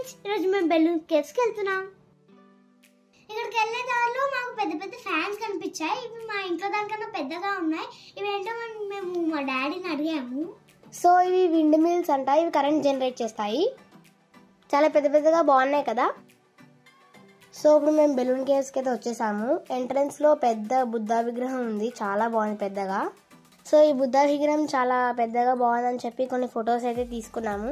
Friends, ఈరోజు మేము బెలూమ్ కేవ్స్కి వెళ్తున్నాం. ఇక్కడికి వెళ్ళే దారిలో మాకు పెద్ద పెద్ద ఫ్యాన్స్ కనిపించాయి. ఇవి మా ఇంట్లో దానికన్నా పెద్దగా ఉన్నాయి. ఇవి ఏంటో మేము మా డాడీని అడిగాము. సో ఇవి విండ్ మిల్స్ అంట. ఇవి కరెంట్ జనరేట్ చేస్తాయి. చాలా పెద్ద పెద్దగా బాగున్నాయి కదా. సో ఇప్పుడు మేము బెలూమ్ కేవ్స్కి అయితే వచ్చేసాము. ఎంట్రన్స్లో పెద్ద బుద్ధ విగ్రహం ఉంది, చాలా బాగుంది పెద్దగా. సో ఈ బుద్ధ విగ్రహం చాలా పెద్దగా బాగుందని చెప్పి కొన్ని ఫొటోస్ అయితే తీసుకున్నాము.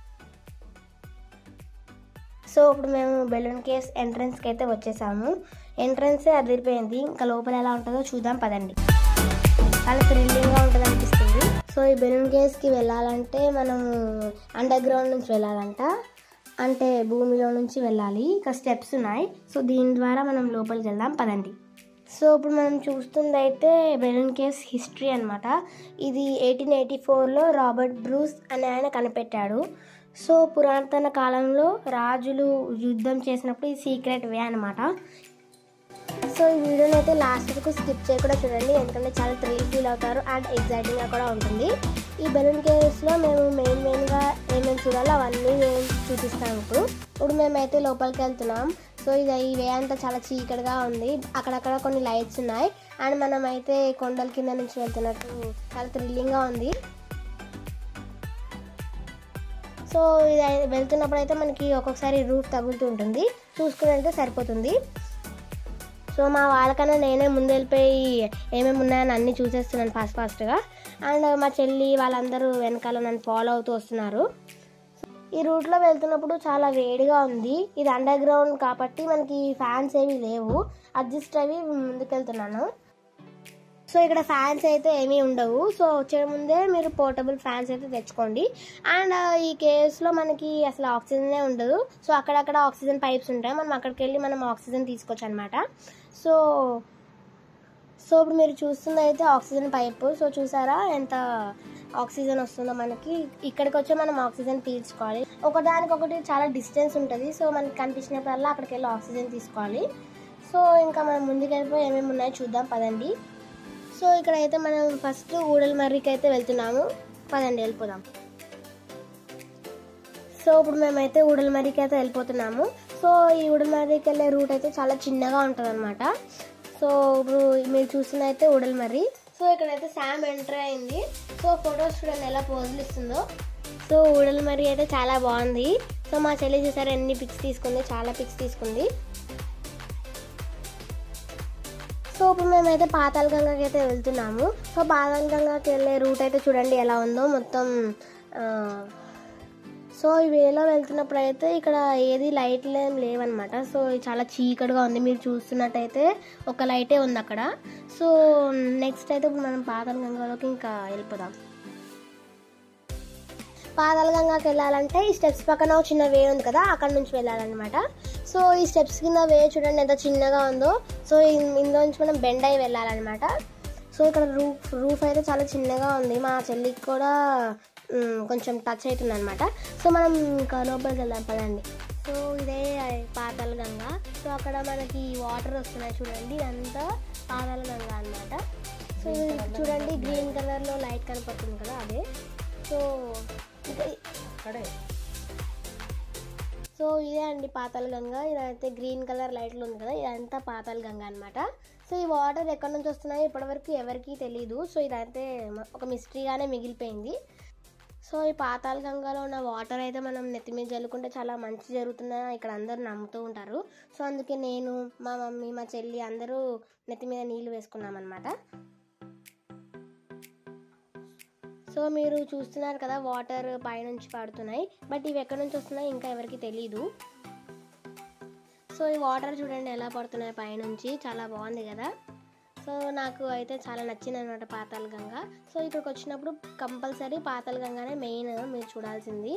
సో ఇప్పుడు మేము బెలూమ్ కేవ్స్ ఎంట్రన్స్కి అయితే వచ్చేసాము. ఎంట్రన్సే అదిరిపోయింది. ఇంకా లోపల ఎలా ఉంటుందో చూద్దాం పదండి. చాలా థ్రిల్లింగ్గా ఉంటుంది అనిపిస్తుంది. సో ఈ బెలూమ్ కేవ్స్కి వెళ్ళాలంటే మనము అండర్ గ్రౌండ్ నుంచి వెళ్ళాలంట. అంటే భూమిలో నుంచి వెళ్ళాలి. ఇంకా స్టెప్స్ ఉన్నాయి. సో దీని ద్వారా మనం లోపలికి వెళ్దాం పదండి. సో ఇప్పుడు మనం చూస్తుంది అయితే బెలూమ్ కేవ్స్ హిస్టరీ అనమాట. ఇది 1884లో రాబర్ట్ బ్రూస్ అనే ఆయన కనిపెట్టాడు. సో పురాతన కాలంలో రాజులు యుద్ధం చేసినప్పుడు ఇది సీక్రెట్ వే అనమాట. సో ఈ వీడియోని అయితే లాస్ట్ వరకు స్కిప్ చేయకుండా చూడండి, ఎందుకంటే చాలా థ్రిల్ ఫీల్ అవుతారు అండ్ ఎగ్జైటింగ్గా కూడా ఉంటుంది. ఈ బెలూమ్ కేవ్స్లో మేము మెయిన్గా ఏమేమి చూడాలో అవన్నీ నేను చూపిస్తాను. ఇప్పుడు మేమైతే లోపలికి వెళ్తున్నాం. సో ఇది ఈ వే అంతా చాలా చీకటిగా ఉంది. అక్కడక్కడ కొన్ని లైట్స్ ఉన్నాయి అండ్ మనం అయితే కొండల కింద నుంచి వెళ్తున్నట్టు చాలా థ్రిల్లింగ్గా ఉంది. సో ఇది వెళ్తున్నప్పుడు అయితే మనకి ఒక్కొక్కసారి రూఫ్ తగులుతూ ఉంటుంది, చూసుకుని వెళ్తే సరిపోతుంది. సో మా వాళ్ళకన్నా నేనే ముందు వెళ్ళిపోయి ఏమేమి ఉన్నాయని అన్నీ చూసేస్తున్నాను ఫాస్ట్గా. అండ్ మా చెల్లి వాళ్ళందరూ వెనకాల నన్ను ఫాలో అవుతూ వస్తున్నారు. ఈ రూట్లో వెళ్తున్నప్పుడు చాలా వేడిగా ఉంది. ఇది అండర్ గ్రౌండ్ కాబట్టి మనకి ఫ్యాన్స్ ఏమీ లేవు, అడ్జస్ట్ అవి ముందుకెళ్తున్నాను. సో ఇక్కడ ఫ్యాన్స్ అయితే ఏమీ ఉండవు. సో వచ్చే ముందే మీరు పోర్టబుల్ ఫ్యాన్స్ అయితే తెచ్చుకోండి. అండ్ ఈ కేవ్స్లో మనకి అసలు ఆక్సిజనే ఉండదు. సో అక్కడక్కడ ఆక్సిజన్ పైప్స్ ఉంటాయి, మనం అక్కడికి వెళ్ళి మనం ఆక్సిజన్ తీసుకోవచ్చు అనమాట. సో ఇప్పుడు మీరు చూస్తుంది అయితే ఆక్సిజన్ పైప్. సో చూసారా ఎంత ఆక్సిజన్ వస్తుందో మనకి. ఇక్కడికి వచ్చి మనం ఆక్సిజన్ పీల్చుకోవాలి. ఒకదానికొకటి చాలా డిస్టెన్స్ ఉంటుంది. సో మనకి కనిపించినప్పుడల్లా అక్కడికి వెళ్ళి ఆక్సిజన్ తీసుకోవాలి. సో ఇంకా మనం ముందుకు వెళ్ళిపోయి ఏమేమి ఉన్నాయో చూద్దాం పదండి. సో ఇక్కడైతే మనం ఫస్ట్ ఊడలమర్రికి అయితే వెళ్తున్నాము, పదండి వెళ్ళిపోదాం. సో ఇప్పుడు మేమైతే ఊడలమర్రికి అయితే వెళ్ళిపోతున్నాము. సో ఈ ఊడలమర్రికి వెళ్ళే రూట్ అయితే చాలా చిన్నగా ఉంటుంది అనమాట. సో ఇప్పుడు మీరు చూస్తున్న అయితే ఊడలమర్రి. సో ఇక్కడైతే శామ్ ఎంటర్ అయింది. సో ఫొటోస్ చూడండి ఎలా పోజులు ఇస్తుందో. సో ఊడలమర్రి అయితే చాలా బాగుంది. సో మా చెల్లి చూసారు ఎన్ని పిక్స్ తీసుకుంది, చాలా పిక్స్ తీసుకుంది. సో ఇప్పుడు మేమైతే పాతాళ గంగకి అయితే వెళ్తున్నాము. సో పాతాళ గంగకి వెళ్ళే రూట్ అయితే చూడండి ఎలా ఉందో మొత్తం. సో ఈ వేలో వెళ్తున్నప్పుడు అయితే ఇక్కడ ఏది లైట్లు ఏం లేవన్నమాట. సో చాలా చీకటిగా ఉంది. మీరు చూస్తున్నట్టయితే ఒక లైటే ఉంది అక్కడ. సో నెక్స్ట్ అయితే ఇప్పుడు మనం పాతాళ గంగలోకి ఇంకా వెళ్ళిపోదాం. పాతాళ గంగకి వెళ్ళాలంటే ఈ స్టెప్స్ పక్కన ఒక చిన్న వే ఉంది కదా, అక్కడ నుంచి వెళ్ళాలన్నమాట. సో ఈ స్టెప్స్ కింద వే చూడండి ఎంత చిన్నగా ఉందో. సో ఇందులో నుంచి మనం బెండ్ అయి వెళ్ళాలన్నమాట. సో ఇక్కడ రూఫ్ అయితే చాలా చిన్నగా ఉంది. మా చెల్లికి కూడా కొంచెం టచ్ అవుతుంది అనమాట. సో మనం ఇంకా లోపలికి వెళ్దాం పదండి. సో ఇదే పాతాళ గంగ. సో అక్కడ మనకి వాటర్ వస్తున్నాయి చూడండి, ఇదంతా పాతాళ గంగ అనమాట. సో చూడండి గ్రీన్ కలర్లో లైట్ కనపడుతుంది కదా, అదే. సో ఇదే అండి పాతాళ గంగ. ఇదైతే గ్రీన్ కలర్ లైట్లు ఉంది కదా, ఇదంతా పాతాళ గంగ అనమాట. సో ఈ వాటర్ ఎక్కడి నుంచి వస్తున్నాయో ఇప్పటివరకు ఎవరికీ తెలియదు. సో ఇదైతే ఒక మిస్టరీగానే మిగిలిపోయింది. సో ఈ పాతాళ గంగలో ఉన్న వాటర్ అయితే మనం నెత్తి మీద జల్లుకుంటే చాలా మంచి జరుగుతుందని ఇక్కడ అందరూ నమ్ముతూ ఉంటారు. సో అందుకే నేను, మా మమ్మీ, మా చెల్లి అందరూ నెత్తి మీద నీళ్ళు వేసుకున్నాం అనమాట. సో మీరు చూస్తున్నారు కదా వాటర్ పైనుంచి పడుతున్నాయి, బట్ ఇవి ఎక్కడి నుంచి వస్తున్నాయి ఇంకా ఎవరికి తెలీదు. సో ఈ వాటర్ చూడండి ఎలా పడుతున్నాయి పైనుంచి, చాలా బాగుంది కదా. సో నాకు అయితే చాలా నచ్చింది అనమాట పాతాళ గంగ. సో ఇక్కడికి వచ్చినప్పుడు కంపల్సరీ పాతాళ గంగనే మెయిన్ మీరు చూడాల్సింది.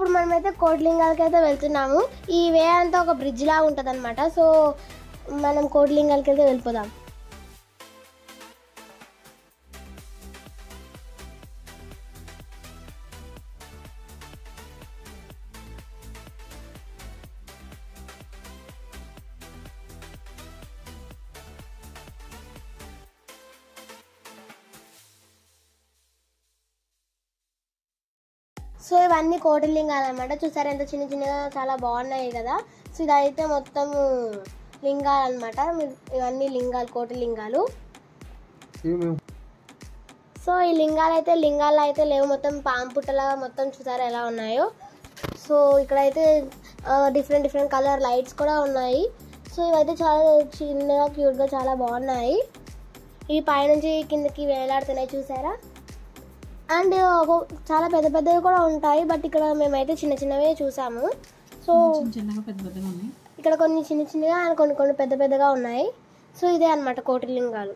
ఇప్పుడు మనమైతే కోటిలింగాలకి అయితే వెళ్తున్నాము. ఈ వే అంతా ఒక బ్రిడ్జ్ లాగా ఉంటుంది అనమాట. సో మనం కోటిలింగాలకి అయితే వెళ్ళిపోదాం. సో ఇవన్నీ కోటిలింగాలు అనమాట. చూసారా ఎంత చిన్న చిన్నగా చాలా బాగున్నాయి కదా. సో ఇదైతే మొత్తం లింగాలు అనమాట. ఇవన్నీ లింగాలు, కోటిలింగాలు. సో ఈ లింగాలు అయితే లేవు, మొత్తం పాంపుట్టలాగా మొత్తం చూసారా ఎలా ఉన్నాయో. సో ఇక్కడైతే డిఫరెంట్ కలర్ లైట్స్ కూడా ఉన్నాయి. సో ఇవైతే చాలా చిన్నగా క్యూట్గా చాలా బాగున్నాయి. ఈ పైనుంచి కిందకి వేలాడుతున్నాయి చూసారా. అండ్ చాలా పెద్దవి కూడా ఉంటాయి, బట్ ఇక్కడ మేమైతే చిన్నవే చూసాము. సో ఇక్కడ కొన్ని చిన్నగా అండ్ కొన్ని పెద్దగా ఉన్నాయి. సో ఇదే అన్నమాట కోటిలింగాలు.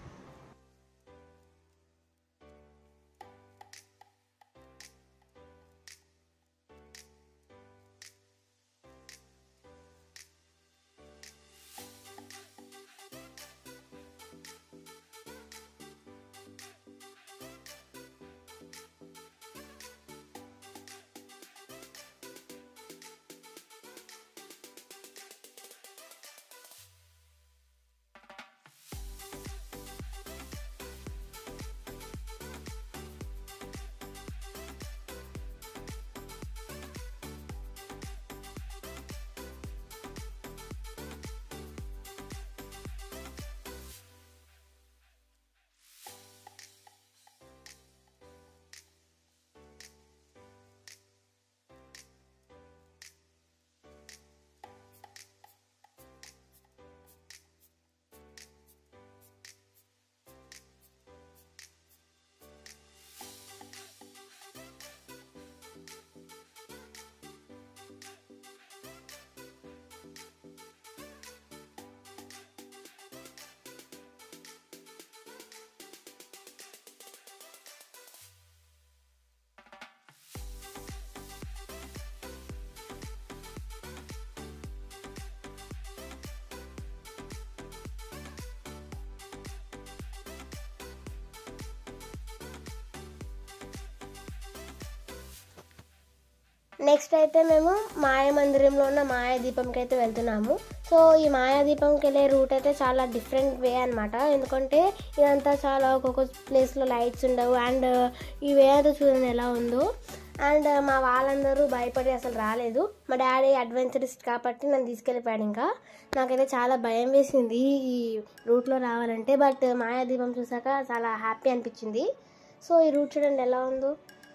నెక్స్ట్ అయితే మేము మాయామందిరంలో ఉన్న మాయాదీపంకి అయితే వెళ్తున్నాము. సో ఈ మాయాదీపంకి వెళ్ళే రూట్ అయితే చాలా డిఫరెంట్ వే అనమాట. ఎందుకంటే ఇదంతా చాలా ఒక్కొక్క ప్లేస్లో లైట్స్ ఉండవు. అండ్ ఈ వే అయితే చూడండి ఎలా ఉందో. అండ్ మా వాళ్ళందరూ భయపడి అసలు రాలేదు. మా డాడీ అడ్వెంచరిస్ట్ కాబట్టి నన్ను తీసుకెళ్ళిపోయాడు. ఇంకా నాకైతే చాలా భయం వేసింది ఈ రూట్లో రావాలంటే, బట్ మాయాదీపం చూసాక చాలా హ్యాపీ అనిపించింది. సో ఈ రూట్ చూడండి ఎలా ఉందో.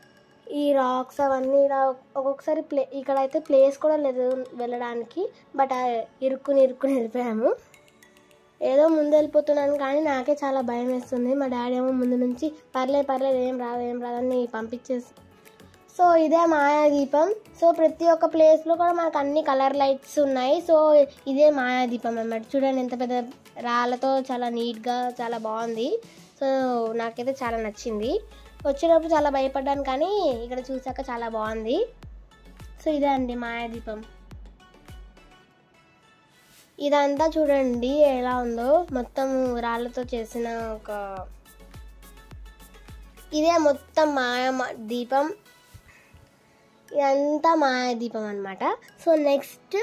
ఈ రాక్స్ అవన్నీ ఇలా ఒక్కొక్కసారి ఇక్కడైతే ప్లేస్ కూడా లేదు వెళ్ళడానికి, బట్ ఇరుక్కుని వెళ్ళిపోయాము. ఏదో ముందు వెళ్ళిపోతున్నాను కానీ నాకే చాలా భయం వేస్తుంది. మా డాడీ ఏమో ముందు నుంచి పర్లేదు ఏం రాదని పంపించేసి. సో ఇదే మాయాదీపం. సో ప్రతి ఒక్క ప్లేస్లో కూడా మనకు అన్ని కలర్ లైట్స్ ఉన్నాయి. సో ఇదే మాయాదీపం అన్నమాట. చూడండి ఎంత పెద్ద రాళ్ళతో చాలా నీట్గా చాలా బాగుంది. సో నాకైతే చాలా నచ్చింది. వచ్చినప్పుడు చాలా భయపడ్డాను కానీ ఇక్కడ చూసాక చాలా బాగుంది. సో ఇదే అండి మాయాదీపం. ఇదంతా చూడండి ఎలా ఉందో, మొత్తం రాళ్ళతో చేసిన ఇదే మొత్తం దీపం. ఇదంతా మాయాదీపం అన్నమాట. సో నెక్స్ట్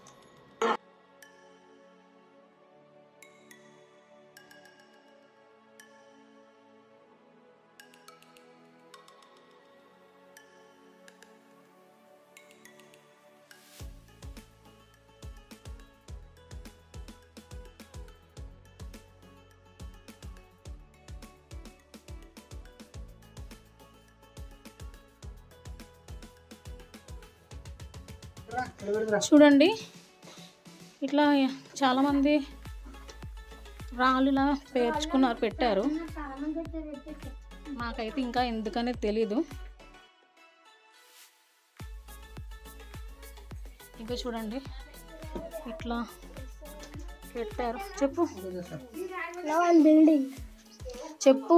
చూడండి ఇట్లా చాలామంది రాళ్ళులా పెట్టారు. నాకైతే ఇంకా ఎందుకనే తెలీదు. ఇంకా చూడండి ఇట్లా పెట్టారు. చెప్పు బిల్డింగ్ చెప్పు.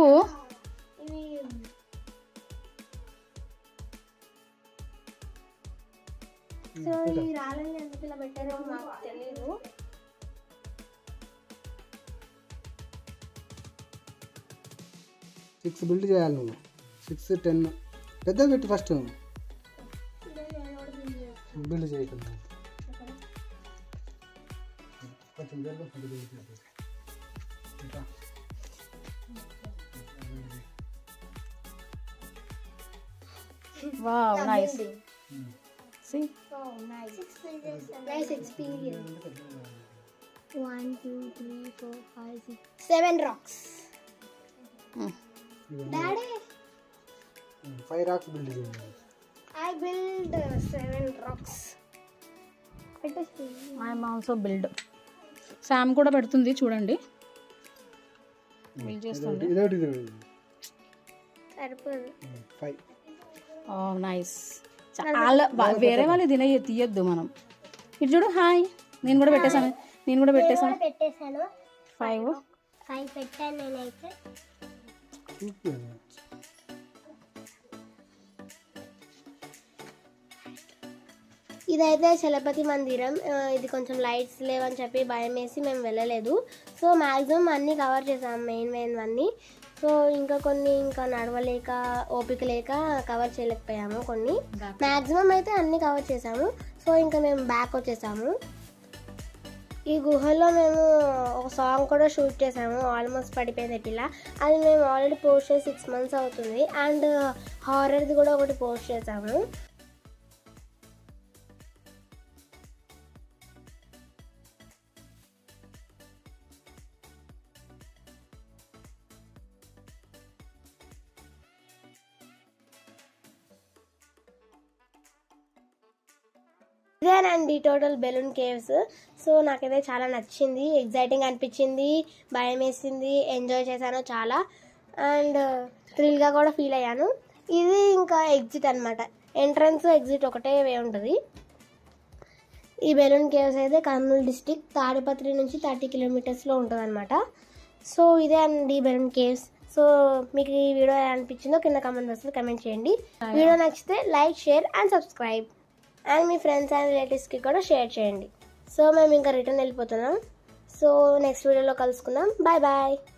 సో ఈ రాళ్ళని ఎందుకు ఇలా పెట్టారో మాకు తెలియదు. 6 బిల్డ్ చేయాలి నువ్వు. 6, 10 పెద్దగా పెట్టి ఫస్ట్ బిల్డ్ చేయకుండా కొంచెం wow nice. See? Oh, nice. Nice experience. 1, 2, 3, 4, 5, 6, 7 rocks. Daddy, 5 rocks build చేయాలి. I build 7 rocks. I am also build. Sam కూడా పెడుతుంది చూడండి. బిల్డ్ చేస్తుంది. ఇదొకటి సరిపోదు. 5. Oh nice. చాలా వేరే వాళ్ళు తీయద్దు మనం. ఇటు చూడు. హాయ్. నేను కూడా పెట్టేశాను. పెట్టేసాను. 5 పెట్టాను నేనైతే. ఇదైతే చలపతి మందిరం. ఇది కొంచెం లైట్స్ లేవని చెప్పి భయం వేసి మేము వెళ్ళలేదు. సో మ్యాక్సిమం అన్నీ కవర్ చేసాం, మెయిన్ అన్నీ. సో ఇంకా కొన్ని నడవలేక ఓపిక లేక కవర్ చేయలేకపోయాము. కొన్ని మ్యాక్సిమం అయితే అన్నీ కవర్ చేసాము. సో ఇంకా మేము బ్యాక్ వచ్చేసాము. ఈ గుహలో మేము ఒక సాంగ్ కూడా షూట్ చేసాము, ఆల్మోస్ట్ పడిపోయింది పిల్ల. అది మేము ఆల్రెడీ పోస్ట్ చేసి 6 months అవుతుంది. అండ్ హారర్ది కూడా ఒకటి పోస్ట్ చేసాము. ఇదేనండి టోటల్ బెలూన్ కేవ్స్. సో నాకైతే చాలా నచ్చింది, ఎగ్జైటింగ్ అనిపించింది, భయం వేసింది, ఎంజాయ్ చేశాను చాలా. అండ్ థ్రిల్గా కూడా ఫీల్ అయ్యాను. ఇది ఇంకా ఎగ్జిట్ అనమాట. ఎంట్రన్స్ ఎగ్జిట్ ఒకటే వే ఉంటుంది. ఈ బెలూన్ కేవ్స్ అయితే కర్నూలు డిస్టిక్ తాడిపత్రి నుంచి 30 kilometers ఉంటుంది అనమాట. సో ఇదే అండి బెలూన్ కేవ్స్. సో మీకు ఈ వీడియో ఎలా అనిపించిందో కింద కామెంట్ బాక్స్లో కమెంట్ చేయండి. వీడియో నచ్చితే like, share and subscribe. And మీ ఫ్రెండ్స్ అండ్ రిలేటివ్స్కి కూడా షేర్ చేయండి. సో మేము ఇంకా రిటర్న్ వెళ్ళిపోతున్నాం. సో నెక్స్ట్ వీడియోలో కలుసుకుందాం. Bye bye.